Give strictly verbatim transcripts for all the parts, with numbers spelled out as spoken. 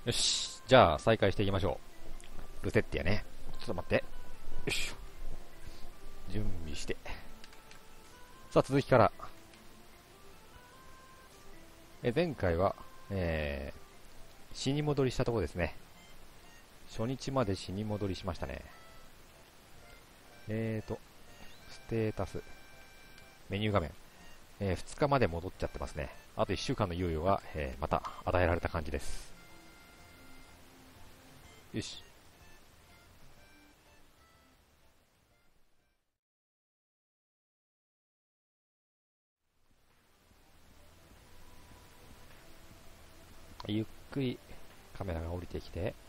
よし。じゃあ、再開していきましょう。ルテッティやね。ちょっと待って。よいしょ。準備して。さあ、続きから。え、前回は、えー、死に戻りしたところですね。初日まで死に戻りしましたね。えーと、ステータス。メニュー画面。えー、ふつかまで戻っちゃってますね。あといっしゅうかんの猶予が、えー、また与えられた感じです。よし。ゆっくりカメラが降りてきて、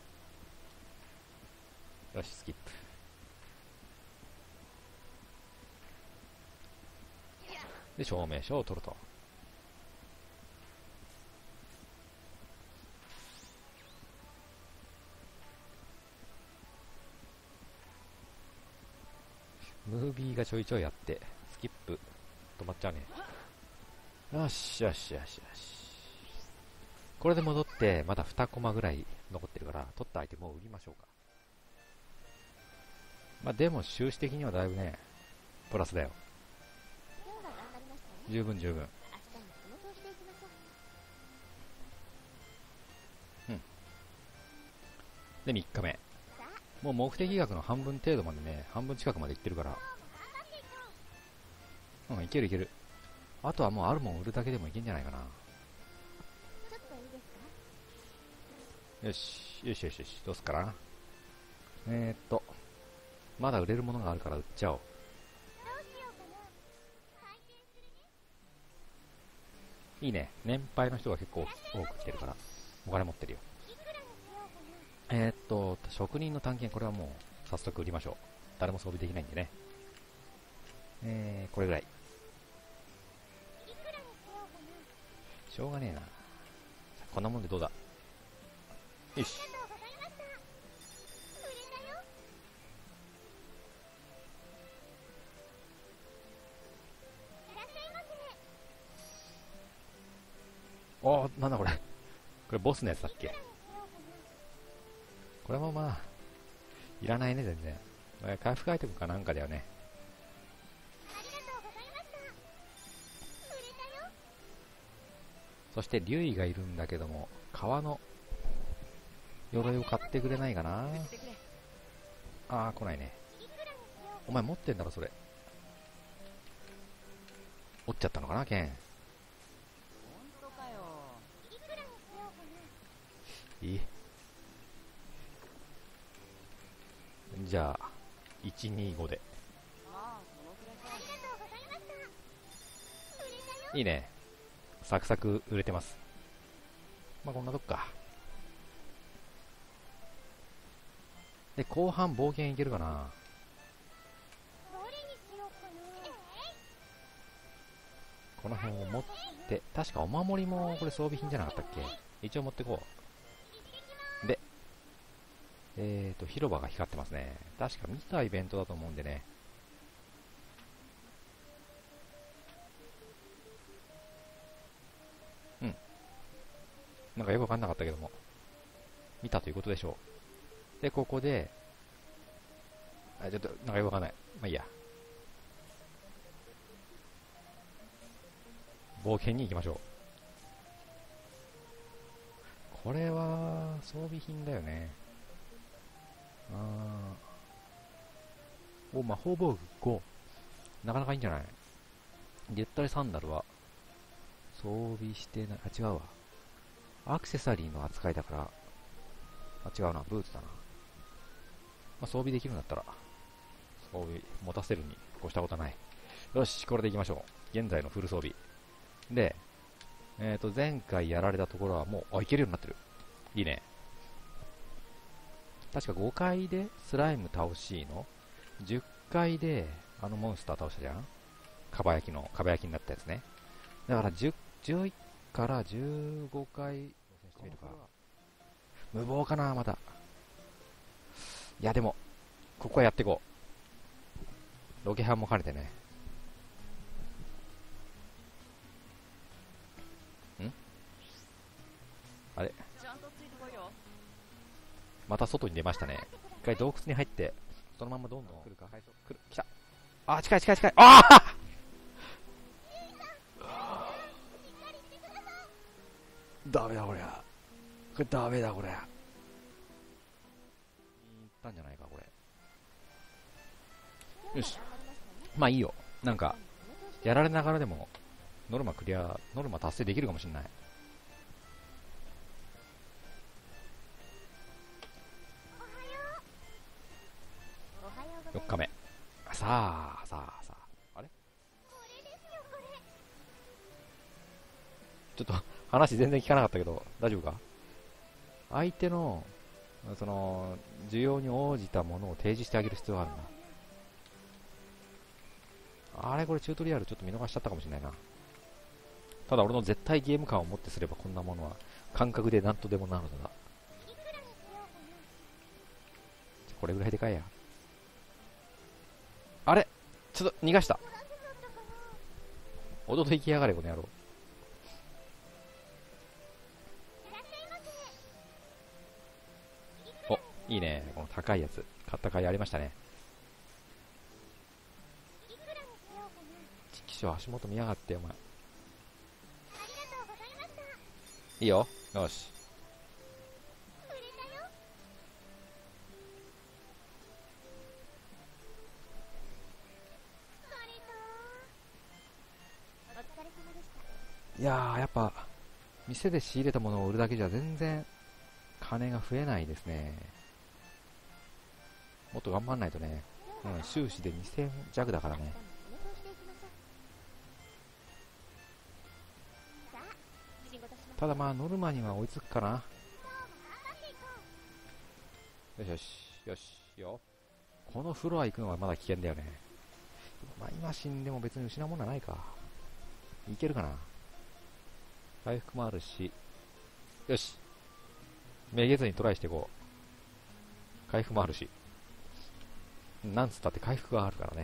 よし、スキップ。で、証明書を取ると。ムービーがちょいちょいあって、スキップ、止まっちゃうね。よしよしよしよし。これで戻って、まだにコマぐらい残ってるから、取ったアイテムを売りましょうか。まあでも収支的にはだいぶね、プラスだよ。十分十分。うん。で、みっかめ。もう目的額の半分程度までね、半分近くまでいってるから。うん、いけるいける。あとはもうあるもん売るだけでもいけんじゃないかな。よし、よしよしよし、どうすっかな。えー、っと、まだ売れるものがあるから売っちゃおう。いいね。年配の人が結構多く来てるから、お金持ってるよ。えー、っと、職人の探検、これはもう早速売りましょう。誰も装備できないんでね。えー、これぐらい。しょうがねえな。こんなもんでどうだ。よし。おー、なんだこれ。これボスのやつだっけ。これもまあ、いらないね、全然。回復アイテムかなんかだよね。そして竜医がいるんだけども、革の鎧を買ってくれないかな。あー、来ないね。お前持ってんだろ、それ。折っちゃったのかな、剣。いい。じゃあ、いちにごで。いいね。サクサク売れてます。まあ、こんなとこか。で、後半冒険いけるかな。この辺を持って、確かお守りもこれ装備品じゃなかったっけ。一応持ってこう。で、えーと、広場が光ってますね。確か見たイベントだと思うんでね。うん。なんかよくわかんなかったけども。見たということでしょう。で、ここで、あ、ちょっと、なんかよくわかんない。まあいいや。冒険に行きましょう。これは、装備品だよね。あー。お、魔法防具ご。なかなかいいんじゃない。ゆったりサンダルは、装備してない。あ、違うわ。アクセサリーの扱いだから、あ、違うな。ブーツだな。まあ、装備できるんだったら、装備持たせるに越したことはない。よし、これでいきましょう。現在のフル装備。で、えっと、前回やられたところはもう、あ、いけるようになってる。いいね。確かごかいでスライム倒しの、じゅっかいであのモンスター倒したじゃん。かば焼きの、かば焼きになったやつね。だからじゅう、じゅういちからじゅうごかい挑戦してみるか。無謀かな、また。いや、でも、ここはやっていこう。ロケハンも兼ねてね。んあれまた外に出ましたね。一回洞窟に入って、そのままどんどん来るか、来る、来た。あ、近い近い近い。ああダメだこりゃ。これダメだこれ。いったんじゃないかこれ。よし。まあいいよ。なんか、やられながらでも、ノルマクリア、ノルマ達成できるかもしれない。よっかめ。さあ、さあ、さあ。あれちょっと、話全然聞かなかったけど、大丈夫か？相手の、その、需要に応じたものを提示してあげる必要があるんだ。あれこれチュートリアルちょっと見逃しちゃったかもしれないな。ただ俺の絶対ゲーム感をもってすればこんなものは感覚で何とでもなるのだ。これぐらいでかいや。あれちょっと逃がした。弟行きやがれこの野郎。お、いいね。この高いやつ買った甲斐ありましたね。ちきしょ足元見やがってお前。いいよ。よし。いやーやっぱ店で仕入れたものを売るだけじゃ全然金が増えないですね。もっと頑張んないとね。うん、収支でにせん弱だからね。ただまあノルマには追いつくかな。よしよしよしよ。このフロア行くのはまだ危険だよね。まあ今死んでも別に失うものはないか。いけるかな。回復もあるし。よし。めげずにトライしていこう。回復もあるし。なんつったって回復があるからね。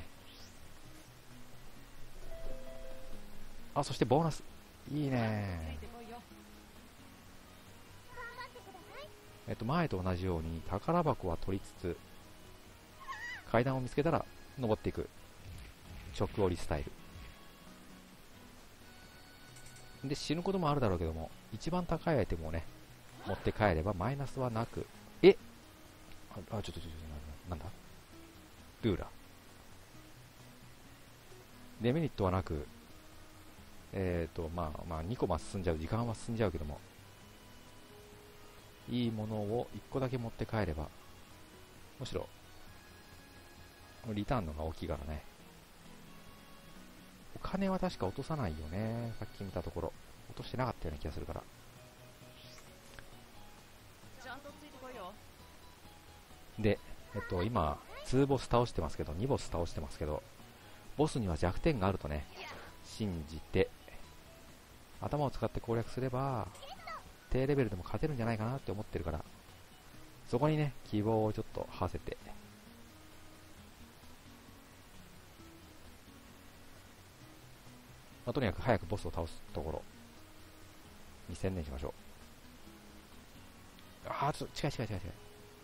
あ、そしてボーナス。いいね。えっと、前と同じように宝箱は取りつつ、階段を見つけたら登っていく。直降りスタイル。で、死ぬこともあるだろうけども、一番高いアイテムをね、持って帰ればマイナスはなく、えあ、あちょっとちょっと、なんだルーラー。デメリットはなく、えっと、まあ、まあ、にこま進んじゃう、時間は進んじゃうけども、いいものをいっこだけ持って帰れば、むしろ、リターンのが大きいからね。お金は確か落とさないよね。さっき見たところ。落としてなかったような気がするから。で、えっと、今、にボス倒してますけど、にボス倒してますけど、ボスには弱点があるとね、信じて、頭を使って攻略すれば、低レベルでも勝てるんじゃないかなって思ってるから、そこにね、希望をちょっと馳せて、まあ、とにかく早くボスを倒すところに専念しましょう。あー、ちょっと近い近い近い近い。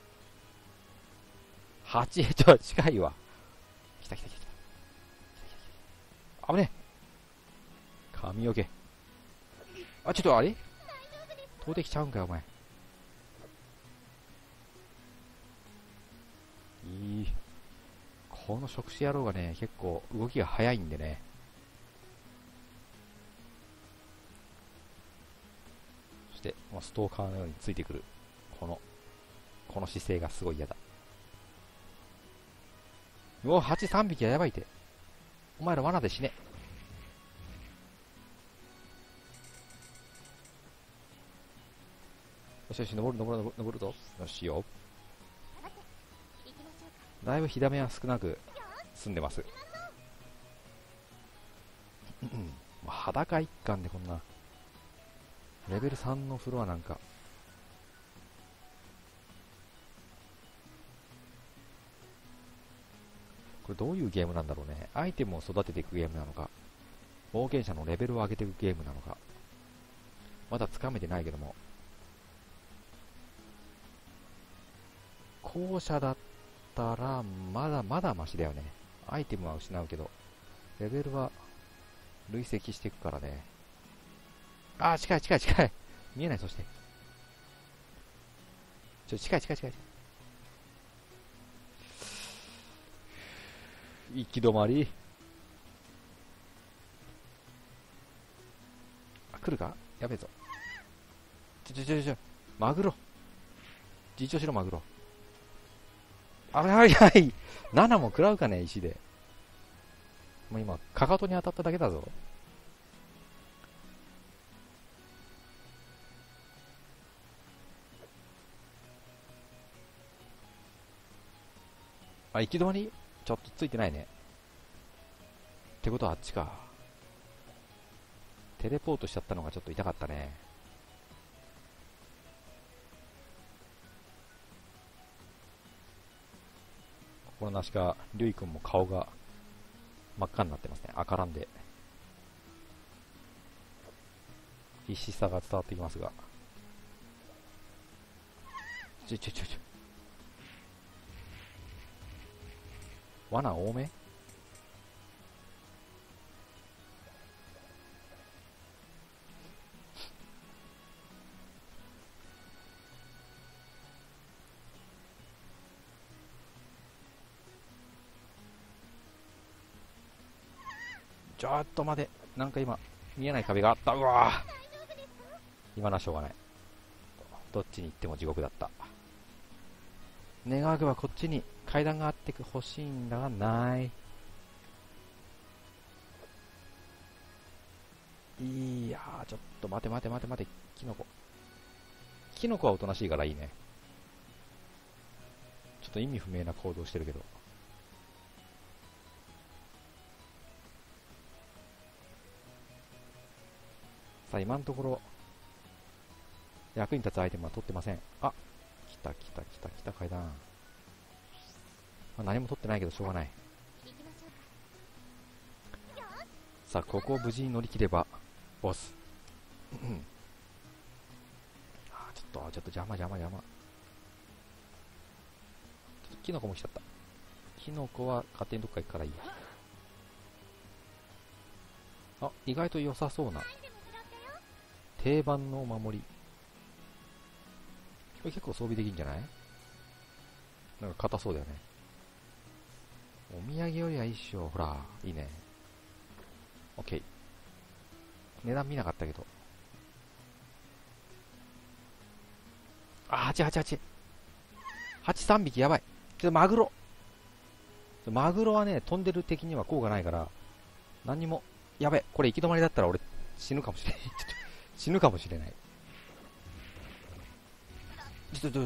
はち、ちょっと近いわ。来た来た来た来た。危ねえ。髪よけ。あ、ちょっとあれ投擲ちゃうんかよ、お前。いい。この触手野郎がね、結構動きが速いんでね。そして、ストーカーのようについてくる。この、この姿勢がすごい嫌だ。うお、ハチさんびきはやばいて。お前ら罠で死ね。よしよし、登る登る登るぞ。よしよ。だいぶ火ダメは少なく済んでます。裸一貫でこんなレベルさんのフロアなんか。これどういうゲームなんだろうね。アイテムを育てていくゲームなのか、冒険者のレベルを上げていくゲームなのか、まだつかめてないけども。 後者だったらまだまだマシだよね。アイテムは失うけどレベルは累積していくからね。あー、近い近い近い。見えない。そしてちょ、近い近い近い。行き止まり。あ、来るか。やべえぞ。ちょちょちょちょ、マグロ。自重しろマグロ。あれはいはい。ななも食らうかね、石で。もう今かかとに当たっただけだぞ。あ、行き止まりちょっとついてないね。ってことはあっちか。テレポートしちゃったのがちょっと痛かったね。心なしかリュウ君も顔が真っ赤になってますね。赤らんで必死さが伝わってきますが、ちょちょちょちょ、罠多め。ちょっと待て、なんか今見えない壁があった。うわぁ、今のはしょうがない。どっちに行っても地獄だった。願わくばこっちに階段があってほしいんだがない。いやー、ちょっと待て待て待て待て。キノコキノコはおとなしいからいいね。ちょっと意味不明な行動してるけど。さあ今のところ役に立つアイテムは取ってません。あ、来た来た来た来た階段。まあ、何も取ってないけどしょうがない。さあここを無事に乗り切ればボス。あ、ちょっとちょっと邪魔邪魔邪魔。ちょっとキノコも来ちゃった。キノコは勝手にどっか行くからいいや。あ、意外と良さそうな定番のお守り。これ結構装備できるんじゃない？なんか硬そうだよね。お土産よりはいいっしょ。ほら、いいね。オッケー。値段見なかったけど。あ、はちはちはち。はちさんびきやばい。ちょっとマグロ。マグロはね、飛んでる敵には効果ないから、何にも、やべ、これ行き止まりだったら俺死ぬかもしれない。死ぬかもしれない。ちょっと、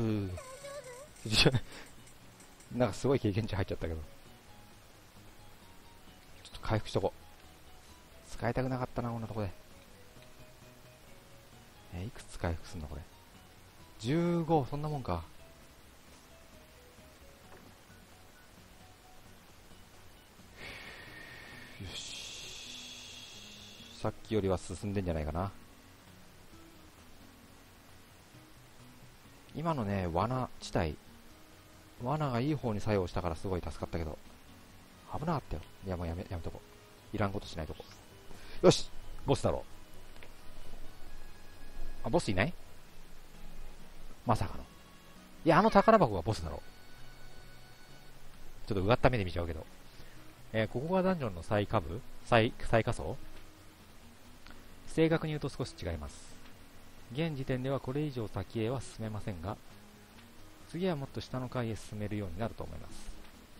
なんかすごい経験値入っちゃったけど。ちょっと回復しとこう。使いたくなかったな、こんなとこで。えー、いくつ回復すんのこれ。じゅうご、そんなもんか。よし。さっきよりは進んでんじゃないかな。今のね、罠地帯、罠がいい方に作用したからすごい助かったけど、危なかったよ。いやもうやめ、やめとこ。いらんことしないとこ。よし、ボスだろう。あ、ボスいない？まさかの。いや、あの宝箱がボスだろう。ちょっとうがった目で見ちゃうけど。えー、ここがダンジョンの最下部最、最下層。正確に言うと少し違います。現時点ではこれ以上先へは進めませんが、次はもっと下の階へ進めるようになると思います。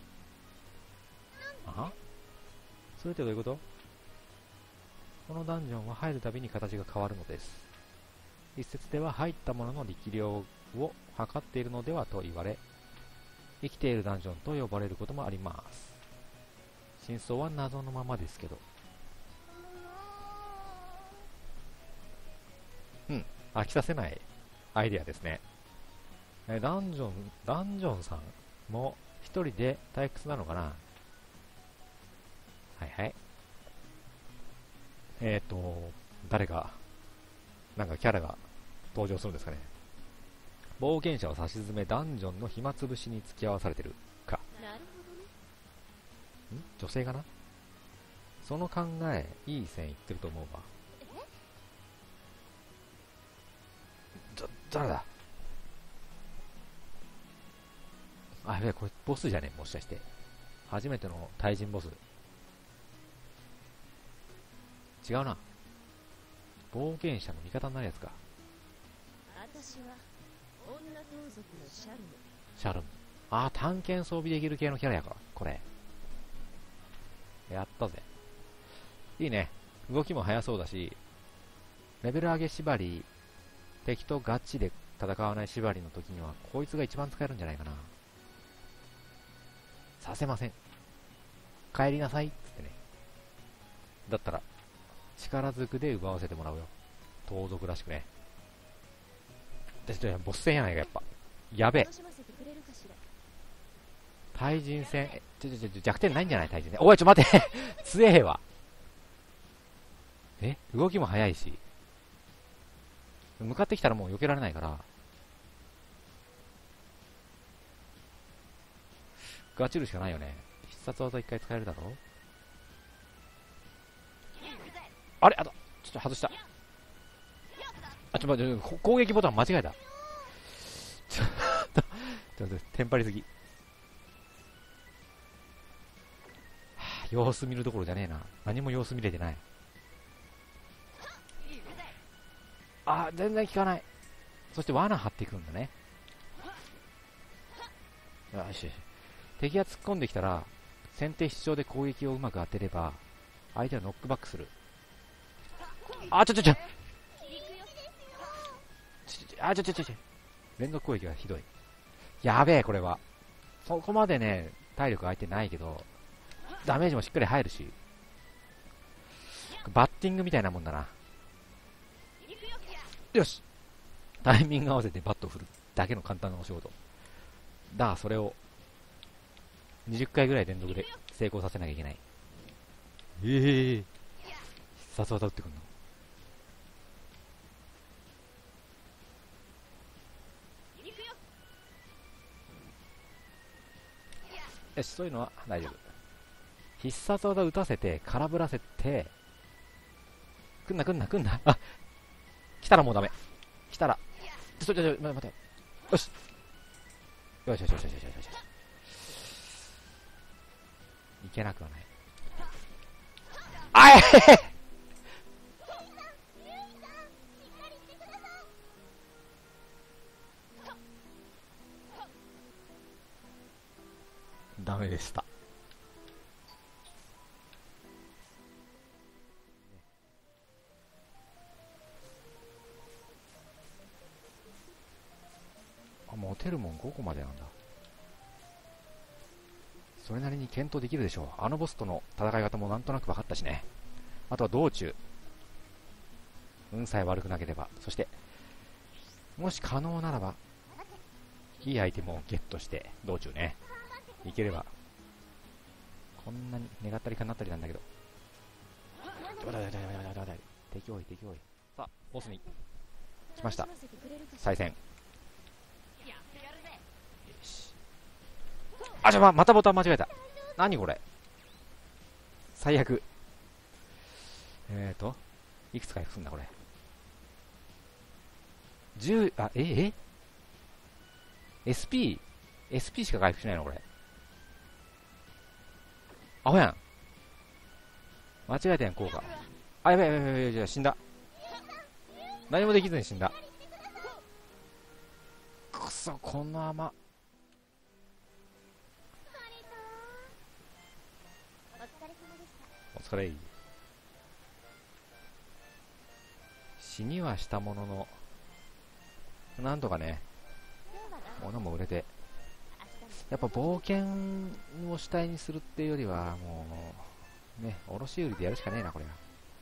あは？それってどういうこと？このダンジョンは入るたびに形が変わるのです。一説では入ったものの力量を測っているのではと言われ、生きているダンジョンと呼ばれることもあります。真相は謎のままですけど。うん、飽きさせないアイデアですね。えダンジョン、ダンジョンさんも一人で退屈なのかな？はいはい。えーと、誰が、なんかキャラが登場するんですかね。 冒険者を差し詰めダンジョンの暇つぶしに付き合わされてるか。 なるほどね。 ん女性かな。その考えいい線いってると思うわ。だ誰だ。あ、やべえ、これボスじゃねえ、もしかして初めての対人ボス。違うな。冒険者の味方になるやつか。 私は女盗賊のシャルム。 シャルム。あー、探検装備できる系のキャラやからこれ。やったぜ。いいね。動きも速そうだし、レベル上げ縛り、敵とガチで戦わない縛りの時にはこいつが一番使えるんじゃないかな。させません、帰りなさいっつってね。だったら力ずくで奪わせてもらうよ、盗賊らしくね。でちょボス戦やないか。やっぱやべえ。対人戦、えちょちょちょ弱点ないんじゃない。対人戦、おいちょ待て強えわ。え動きも速いし、向かってきたらもう避けられないから、ガチるしかないよね。必殺技一回使えるだろ。あれあとちょっと外した。あ、ちょっと待って、攻撃ボタン間違えた。ちょっとちょっとテンパりすぎ、はあ、様子見るどころじゃねえな。何も様子見れてない。あ、全然効かない。そして罠張っていくんだね。よしよし。敵が突っ込んできたら先手必勝で攻撃をうまく当てれば相手はノックバックする。あ、ちょちょちょあ、ちょちょちょちょ連続攻撃がひどい。やべえ、これはそこまでね体力相手ないけどダメージもしっかり入るし、バッティングみたいなもんだな。よし、タイミング合わせてバットを振るだけの簡単なお仕事だ。それをにじゅっかいぐらい連続で成功させなきゃいけない。ええー、必殺技打ってくんの。よし、そういうのは大丈夫。必殺技打たせて空振らせて、来んな来んな来んな。あ、来たらもうダメ。来たらちょちょちょ待て。よしよしよしよしよしよしよし。いけなくはない。あいダメでした。あ、モテるもんごこまでなんだ。それなりに検討できるでしょう。あのボスとの戦い方もなんとなく分かったしね。あとは道中運さえ悪くなければ、そしてもし可能ならばいいアイテムをゲットして道中ねいければ。こんなに願ったりかなったりなんだけど、敵多い敵多い。さあボスに来ました。再戦。あ、ちょ、ま、またボタン間違えた。何これ最悪。えーといくつ回復すんだこれ。じゅう、あ、ええ エスピー エスピー しか回復しないのこれ。アホやん。間違えたやん効果。あ、やべやべやべやべ、死んだ。何もできずに死んだ。くそ、この甘。お疲れ。死にはしたもののなんとかね物も売れて、やっぱ冒険を主体にするっていうよりはもうね卸売りでやるしかねえなこれは。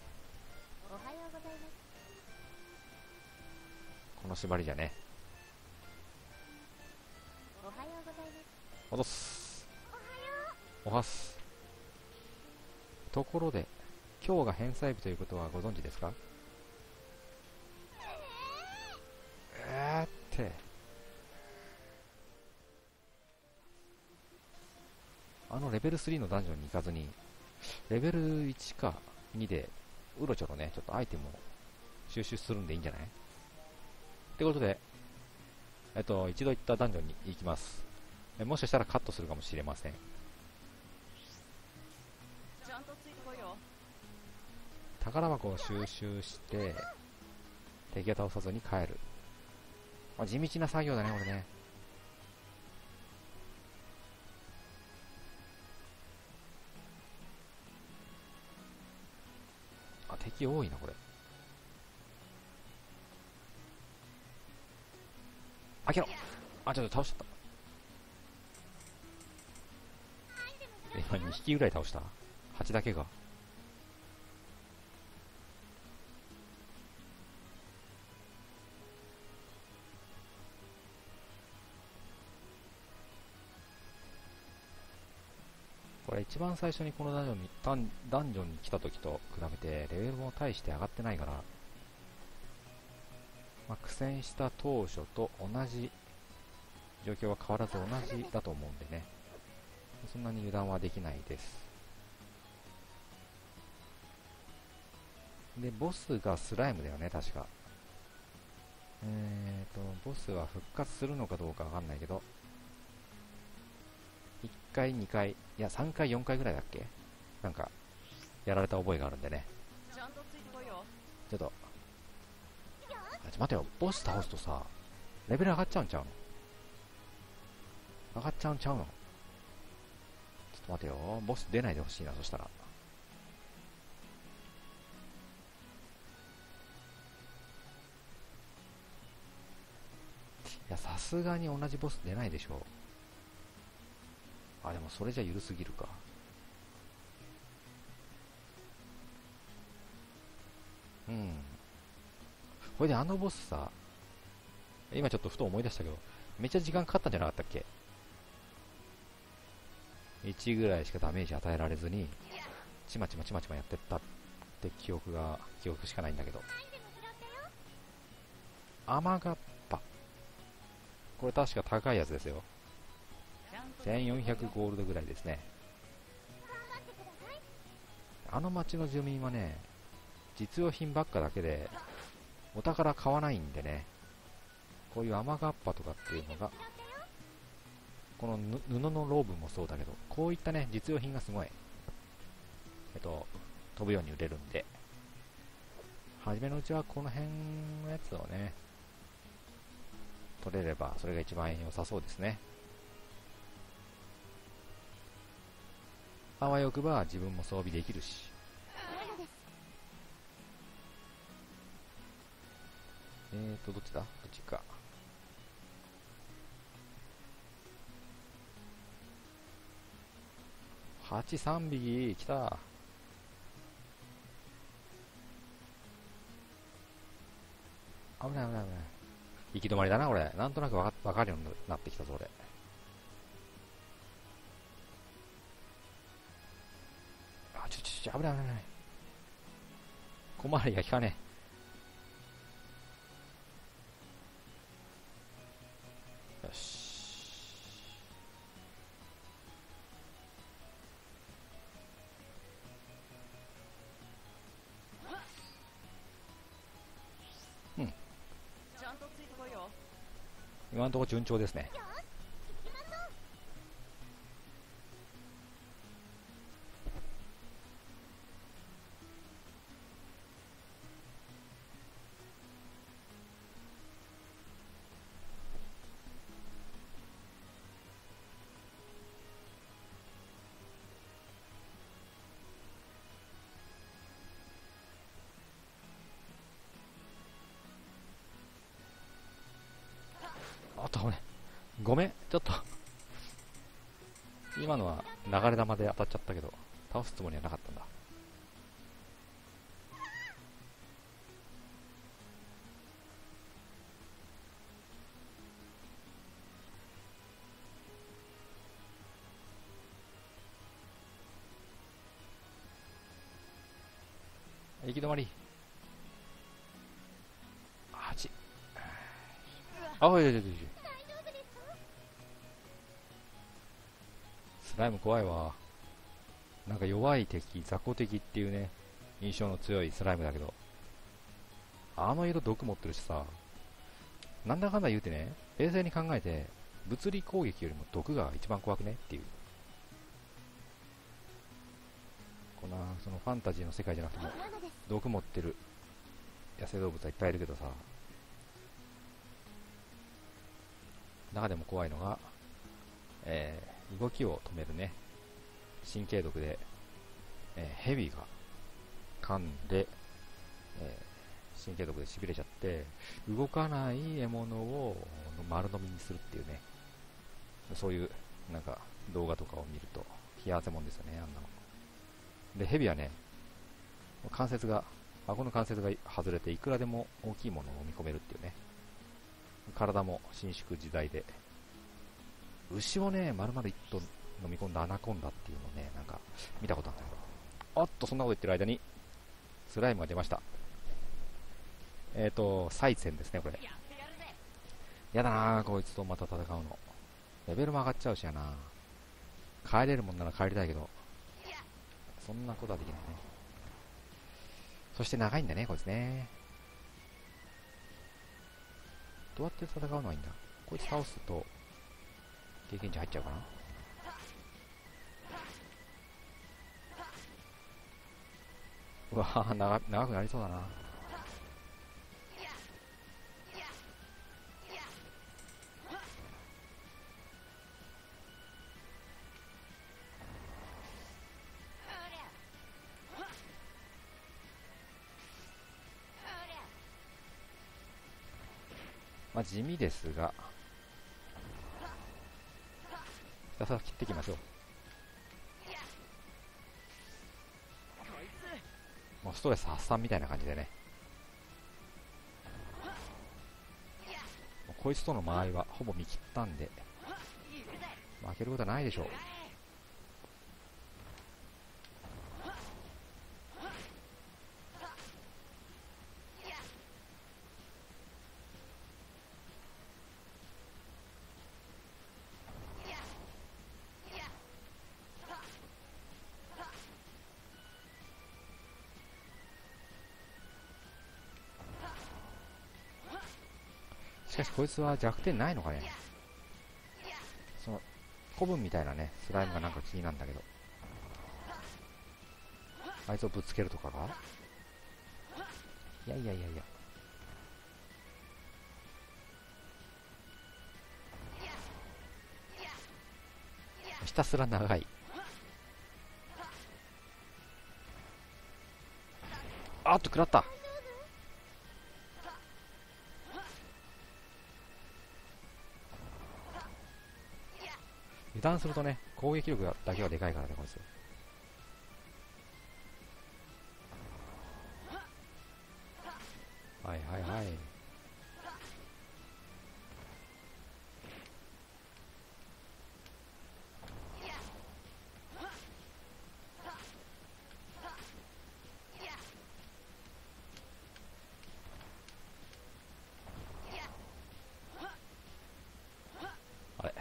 この縛りじゃね。戻す。おはす。ところで今日が返済日ということはご存知ですか？えーってレベルスリーのダンジョンに行かずに、レベルいちかにで、うろちょろね、ちょっとアイテムを収集するんでいいんじゃないってことで、えっと、一度行ったダンジョンに行きます。えもしかしたらカットするかもしれません。 ちゃんとついてこいよ。 宝箱を収集して、敵を倒さずに帰る。あ、地道な作業だね、これね。あ、敵多いな、これ。開けろ。あ、ちょっと倒しちゃった。今にひきぐらい倒した。はちだけが。これ一番最初にこのダンジョンにダンダンジョンに来た時と比べてレベルも大して上がってないから、まあ、苦戦した当初と同じ状況は変わらず同じだと思うんでね、そんなに油断はできないです。でボスがスライムだよね、確か。えーとボスは復活するのかどうかわかんないけど、いっかいにかい、いやさんかいよんかいぐらいだっけ、なんかやられた覚えがあるんでね。 ちゃんとついてこいよ。 ちょっとあ、ちょ待てよ、ボス倒すとさレベル上がっちゃうんちゃうの、上がっちゃうんちゃうの。ちょっと待てよ、ボス出ないでほしいな。そしたらいや、さすがに同じボス出ないでしょう。あ、でもそれじゃ緩すぎるか。うん。これであのボスさ、今ちょっとふと思い出したけど、めっちゃ時間かかったんじゃなかったっけ。いちぐらいしかダメージ与えられずにちまちまちまちまやってったって記憶が記憶しかないんだけど。アマガッパ、これ確か高いやつですよ。せんよんひゃくゴールドぐらいですね。あの町の住民はね、実用品ばっかだけでお宝買わないんでね、こういうアマガッパとかっていうのが、この布のローブもそうだけど、こういったね実用品がすごい、えっと飛ぶように売れるんで、初めのうちはこの辺のやつをね取れればそれが一番良さそうですね。あわよくば自分も装備できるし。えーとどっちだ、どっちか。ハチさんびき来た。危ない危ない危ない。行き止まりだな、俺。なんとなくわかわかるようになってきたぞ、俺。あ、ちょちょちょ、危ない危ない危ない。小回りが効かねえ。よし。うん。 ちゃんとついてこいよ。 今のところ順調ですね。あとね、ごめん、ちょっと今のは流れ弾で当たっちゃったけど、倒すつもりはなかったんだ。行き止まり。はち。あ、おいおいおいおい。スライム怖いわ。 なんか弱い敵、雑魚敵っていうね、印象の強いスライムだけど、あの色毒持ってるしさ、なんだかんだ言うてね、冷静に考えて、物理攻撃よりも毒が一番怖くねっていう。こんな、そのファンタジーの世界じゃなくても、毒持ってる野生動物はいっぱいいるけどさ、中でも怖いのが、えー、動きを止めるね、神経毒で、えー、ヘビが噛んで、えー、神経毒でしびれちゃって、動かない獲物を丸飲みにするっていうね、そういうなんか動画とかを見ると冷や汗もんですよね、あんなの。で、ヘビはね、関節が、顎の関節が外れていくらでも大きいものを飲み込めるっていうね。体も伸縮自在で、牛をね、丸々一頭飲み込んだアナコンダっていうのをね、なんか見たことあるんだけど、おっと、そんなこと言ってる間にスライムが出ました。えーと、サイツェンですね、これ。やだなぁ、こいつとまた戦うの。レベルも上がっちゃうしやな。帰れるもんなら帰りたいけど、そんなことはできないね。そして長いんだね、こいつね。どうやって戦うのがいいんだ。こいつ倒すと経験値入っちゃうかな。うわぁ、長、長くなりそうだな。まあ地味ですが、ひたすら切っていきましょう。もうストレス発散みたいな感じでね。もうこいつとの間合いはほぼ見切ったんで、負けることはないでしょう。しかしこいつは弱点ないのかね。その古文みたいなねスライムがなんか気になるんだけど、あいつをぶつけるとかが、いやいやいやいや、ひたすら長い。あっと食らった。油断するとね、攻撃力だけはでかいからね、こいつ。はいはいはい。あれ、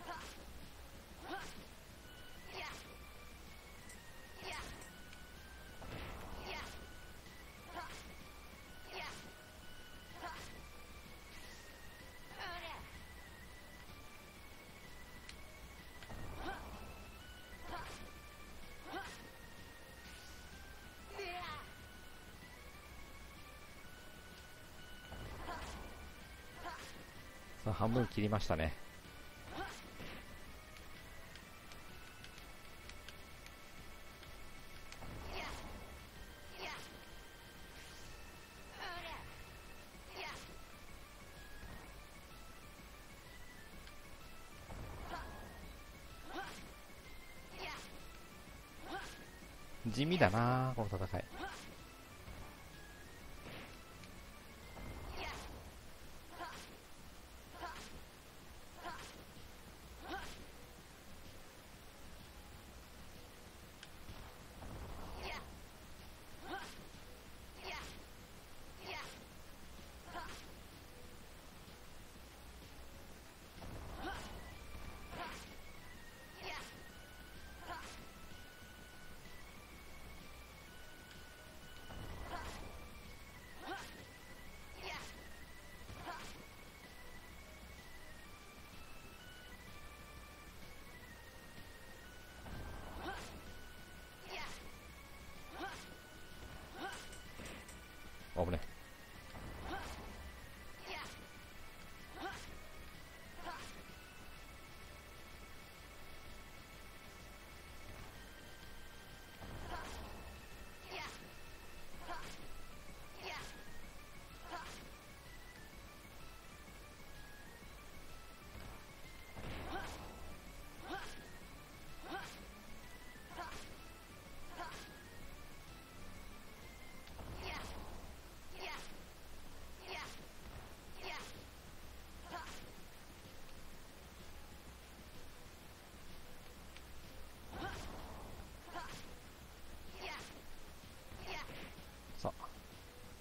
さあ半分切りましたね。地味だなこの戦い。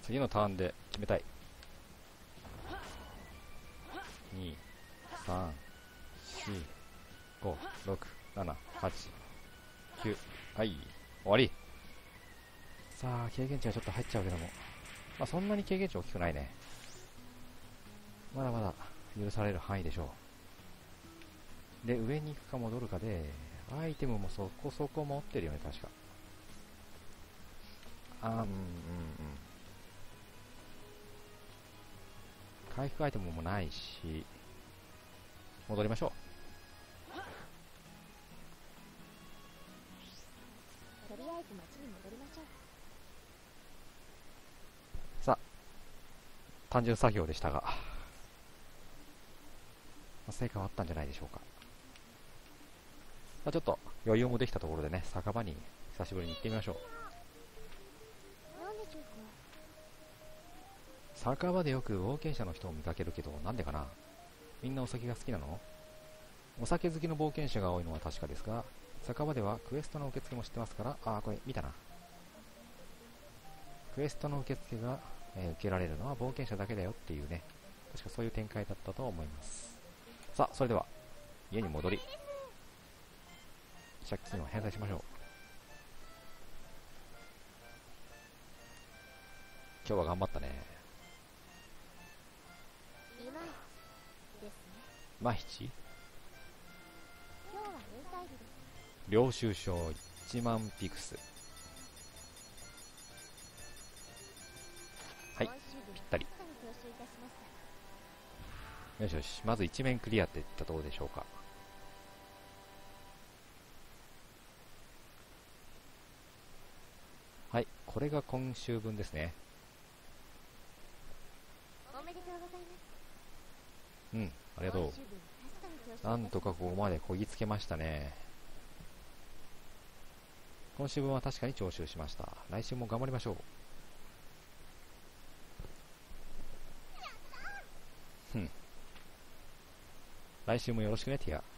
次のターンで決めたい。に、さん、よん、ご、ろく、なな、はち、きゅう。はい、終わり。さあ、経験値がちょっと入っちゃうけども。まあ、そんなに経験値大きくないね。まだまだ許される範囲でしょう。で、上に行くか戻るかで、アイテムもそこそこ持ってるよね、確か。あー、うんうんうん。回復アイテムもないし、戻りましょとりあえず町に戻りましょう。 う。さあ、単純作業でしたが、まあ成果はあったんじゃないでしょうか。まあ、ちょっと余裕もできたところでね、酒場に久しぶりに行ってみましょう。 なんでしょうか。 酒場でよく冒険者の人を見かけるけど、なんでかな。みんなお酒が好きなの？お酒好きの冒険者が多いのは確かですが、酒場ではクエストの受付も知ってますから、あー、これ見たな。クエストの受付が、えー受けられるのは冒険者だけだよっていうね、確かそういう展開だったと思います。さあ、それでは家に戻り、借金を返済しましょう。今日は頑張ったね。 いまいちですね。 マヒチ今日は運対日です。 領収書いちまんピクス。はい、 今週分ぴったり。 確かに徴収いたしました。 よしよし、まず一面クリアっていったところでしょうか。はい、これが今週分ですね。 おめでとうございます。 うん、ありがと今週分確かに徴収いたしました。 う。なんとかここまでこぎつけましたね。今週分は確かに徴収しました。来週も頑張りましょう。ふん。来週もよろしくね、ティア。